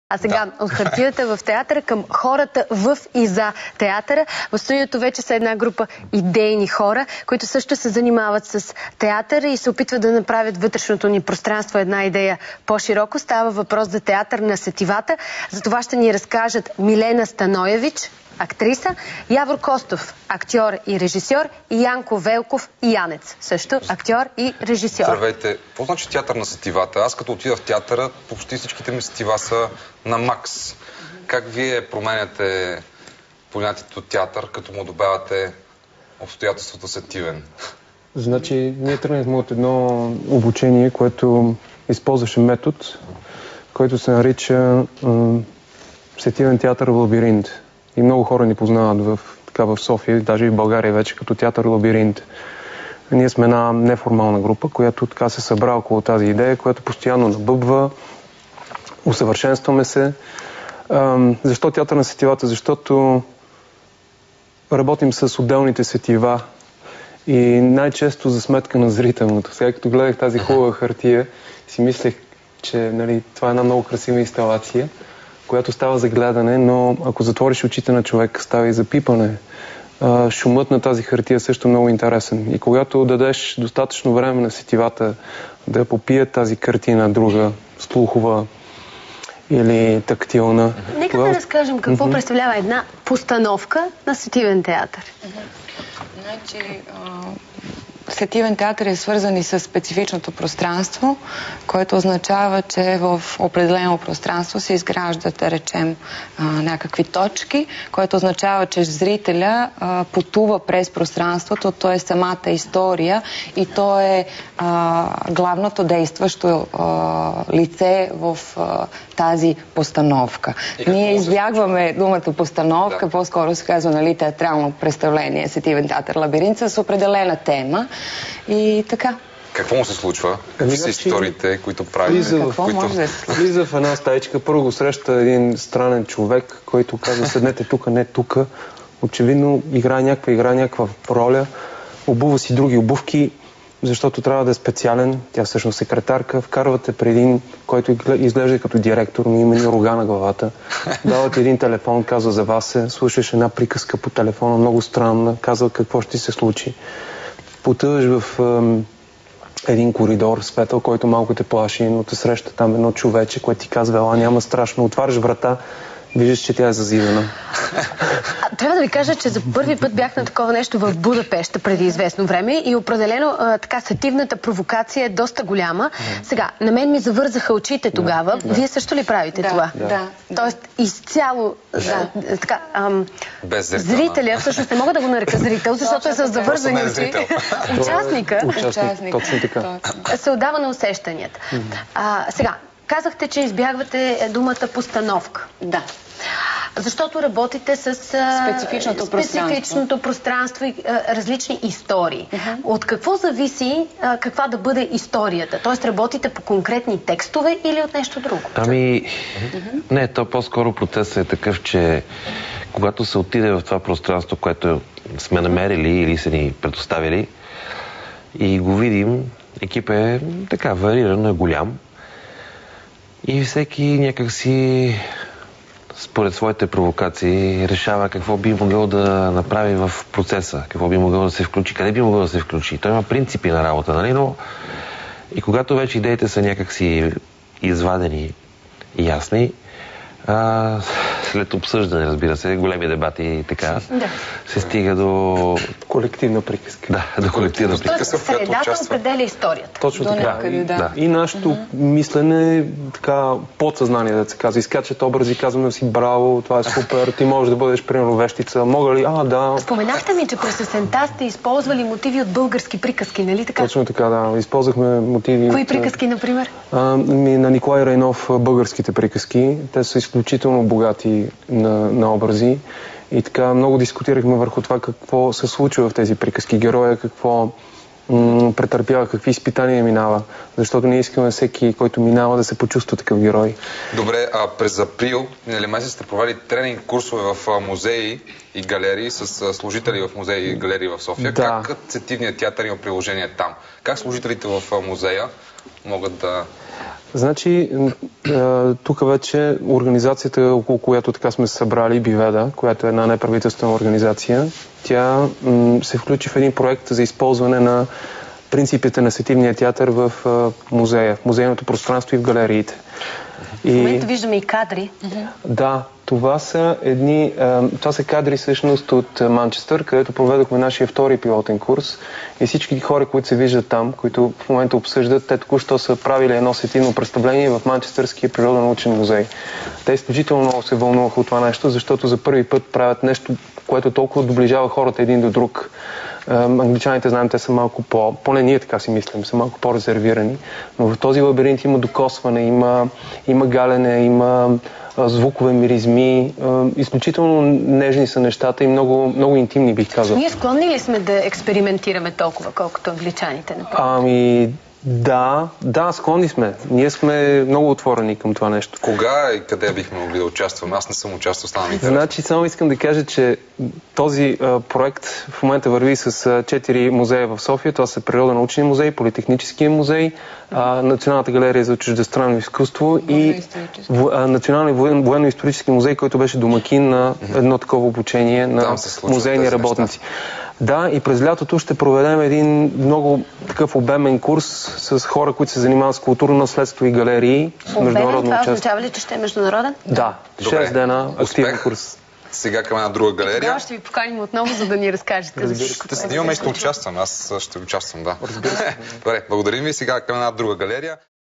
А сега от хартията в театъра към хората в и за театъра. В студиото вече са една група идейни хора, които също се занимават с театъра и се опитват да направят вътрешното ни пространство една идея по-широко. Става въпрос за театър на сетивата. За това ще ни разкажат Милена Станоевич, актриса, Явор Костов, актьор и режисьор, и Янко Велков, янец, също актьор и режисьор. Здравейте. Какво значи театър на сетивата? Аз като отида в театъра, почти всичките ми сетива са на макс. Как вие променяте понятието театър, като му добавяте обстоятелството сетивен? Значи, ние тръгнахме от едно обучение, което използваше метод, който се нарича сетивен театър лабиринт. И много хора ни познават в София, даже и в България вече, като театър лабиринт. Ние сме една неформална група, която така се събра около тази идея, която постоянно набъбва, усъвършенстваме се. Защо театър на сетивата? Защото работим с отделните сетива и най-често за сметка на зрителното. Сега като гледах тази хубава хартия, си мислех, че това е една много красива инсталация, която става за гледане, но ако затвориш очите на човек, става и за пипане. Шумът на тази хартия също е много интересен. И когато дадеш достатъчно време на сетивата да попият тази картина, друга, слухова или тактилна... Нека да разкажем какво представлява една постановка на сетивен театър. Значи, сетивен театър е свързан и с специфичното пространство, което означава, че в определено пространство се изграждат, да речем, някакви точки, което означава, че зрителя пътува през пространството, то е самата история и то е главното действащо лице в тази постановка. Ние избягваме думата постановка, по-скоро се казва театрално представление, сетивен театър лабиринт с определена тема. И така. Какво му се случва? Какви са историите, които прави? Влиза в една стаичка, първо го среща един странен човек, който казва: седнете тук, не тук. Очевидно играе някаква роля, обува си други обувки, защото трябва да е специален. Тя всъщност секретарка. Вкарвате при един, който изглежда като директор, но има ни рога на главата. Давате един телефон, казва: за вас слушаш една приказка по телефона, много странна, казва какво ще се случи. Потъваш в един коридор светъл, който малко те плаши, но те среща там едно човече, което ти казва: ела, няма страшно. Отваряш врата, виждаш, че тя е зазидана. Трябва да ви кажа, че за първи път бях на такова нещо в Будапеща преди известно време и определено така сетивната провокация е доста голяма. Сега, на мен ми завързаха очите тогава. Вие също ли правите това? Да. Тоест, изцяло така, зрителя, всъщност не мога да го нарека зрител, защото е с завързани очи. Участник, точно така. се отдава на усещанията. Сега, казахте, че избягвате думата постановка. Да. Защото работите с специфичното пространство и различни истории. От какво зависи каква да бъде историята? Тоест работите по конкретни текстове или от нещо друго? Не, то по-скоро процесът е такъв, че когато се отиде в това пространство, което сме намерили или са ни предоставили и го видим, екип е така вариран, е голям. И всеки някакси според своите провокации решава какво би могъл да направи в процеса, какво би могъл да се включи, къде би могъл да се включи. Той има принципи на работа, нали? Но и когато вече идеите са някакси извадени и ясни, след обсъждане, разбира се, големи дебати и така, се стига до... колективна приказка. Да, до колективна приказка. Средата определя историята. Точно така. И нашето мислене е така подсъзнание, да се казва. Изкачат образи, казваме си: браво, това е супер, ти можеш да бъдеш примерно вещица. Мога ли? Да. Споменахте ми, че през есента сте използвали мотиви от български приказки, нали така? Точно така, да. Използвахме мотиви. Кои приказки, например? На Николай Райнов българските приказки. Те са изключително богати на образи. И така много дискутирахме върху това какво се случва в тези приказки. Героя какво претърпява, какви изпитания минава. Защото ние искаме всеки, който минава, да се почувства такъв герой. Добре, през април, минали месец, сте провели тренинг курсове в музеи и галерии с служители в музеи и галерии в София. Да. Как сетивният театър има приложение там? Как служителите в музея могат да Значи, тук вече организацията, около която така сме се събрали, Биведа, която е една неправителствена организация, тя се включи в един проект за използване на принципите на сетивния театър в музея, в музейното пространство и в галериите. В момента виждаме и кадри. Да, това са кадри всъщност от Манчестър, където проведохме нашия втори пилотен курс и всички хора, които се виждат там, които в момента обсъждат, те току-що са правили едно сетивно представление в Манчестърския природонаучен музей. Те изключително много се вълнуваха от това нещо, защото за първи път правят нещо, което толкова доближава хората един до друг. Англичаните, знаем, те са малко поне ние така си мислим, са малко по-резервирани, но в този лабиринт има докосване, има галене, има звукове, миризми, изключително нежни са нещата и много, много интимни, бих казал. Ние склонни ли сме да експериментираме толкова, колкото англичаните, например? Да, склонни сме. Ние сме много отворени към това нещо. Кога и къде бихме могли да участваме? Аз не съм участвал, стана ми интересно. Значи, само искам да кажа, че този проект в момента върви с 4 музея в София. Това са Природонаучния музей, Политехническия музей, Националната галерия за чуждестранно изкуство и Националния военно-исторически музей, който беше домакин на едно такова обучение на музейни работници. Да, и през лятото ще проведем един много такъв обемен курс с хора, които се занимават с културно наследство и галерии. Обемен, това означава ли, че ще е международен? Да, 6 дена активен курс. Сега към една друга галерия. Тогава ще ви поканим отново, за да ни разкажете за всичко. Ще снимаме и ще участвам. Аз ще участвам, да. Добре, благодарим ви. Сега към една друга галерия.